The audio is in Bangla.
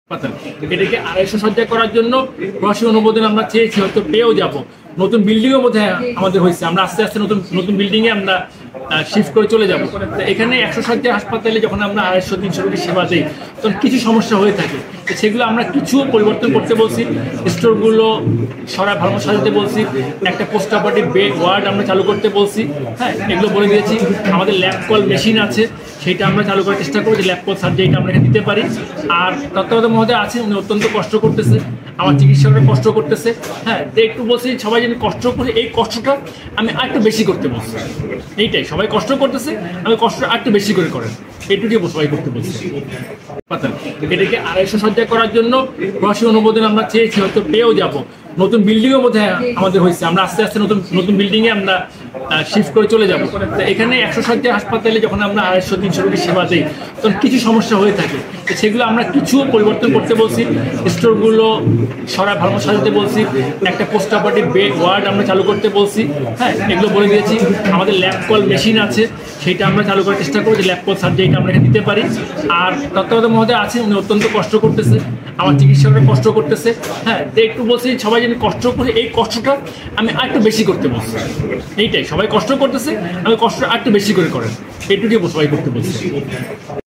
এটাকে 250 শয্যা করার জন্য প্রশাসনিক অনুমোদন আমরা চেয়েছি, হয়তো পেয়েও যাব। নতুন বিল্ডিংও বোধহয় আমাদের হয়েছে, আমরা আস্তে আস্তে নতুন বিল্ডিংয়ে আমরা শিফট করে চলে যাব। এখানে 100 শয্যার হাসপাতালে যখন আমরা 250-300 রোগী সেবা দিই, তখন কিছু সমস্যা হয়ে থাকে, সেগুলো আমরা কিছু পরিবর্তন করতে বলছি। স্টোরগুলো ভালো সাজাতে বলছি, একটা পোস্ট অপারেটিভ বেড ওয়ার্ড আমরা চালু করতে বলছি। হ্যাঁ, এগুলো বলে দিয়েছি। আমাদের ল্যাব কল মেশিন আছে, সেটা আমরা চালু করার চেষ্টা করবো, যে ল্যাব কল সার্জারিটা আমরা এখানে দিতে পারি। আর তত্ত্বাবধায়ক মহোদয় আছে, উনি অত্যন্ত কষ্ট করতেছে, আমার চিকিৎসকরা কষ্ট করতেছে। হ্যাঁ, তো একটু বলছি সবাই যেন কষ্ট করে, এই কষ্টটা আমি আরেকটু বেশি করতে বলছি। এইটাই, সবাই কষ্ট করতেছে, আমি কষ্ট আরেকটু বেশি করে করেন, এইটুকুই সবাই করতে বলছি। এটাকে 250 শয্যা করার জন্য প্রশাসনিক অনুমোদন আমরা চেয়েছি, হয়তো পেয়েও যাব। নতুন বিল্ডিংও বোধহয় আমাদের হয়েছে, আমরা আস্তে আস্তে নতুন বিল্ডিংয়ে আমরা শিফট করে চলে যাব। এখানে 100 শয্যার হাসপাতালে যখন আমরা 250-300 রোগী সেবা দিই, তখন কিছু সমস্যা হয়ে থাকে, সেগুলো আমরা কিছু পরিবর্তন করতে বলছি। স্টোরগুলো ভালো সাজাতে বলছি, একটা পোস্ট অপারেটিভ বেড ওয়ার্ড আমরা চালু করতে বলছি। হ্যাঁ, এগুলো বলে দিয়েছি। আমাদের ল্যাব কল মেশিন আছে, সেটা আমরা চালু করার চেষ্টা করবো, যে ল্যাব কল সার্জারিটা আমরা এখানে দিতে পারি। আর তত্ত্বাবধায়ক মহোদয় আছে, উনি অত্যন্ত কষ্ট করতেছে, আমার চিকিৎসকরা কষ্ট করতেছে। হ্যাঁ, তো একটু বলছি সবাই যেন কষ্ট করে, এই কষ্টটা আমি আরেকটু বেশি করতে বলছি। এইটাই, সবাই কষ্ট করতেছে, আমি কষ্ট আরেকটু বেশি করে করেন, এইটুকুই সবাই করতে বলছি।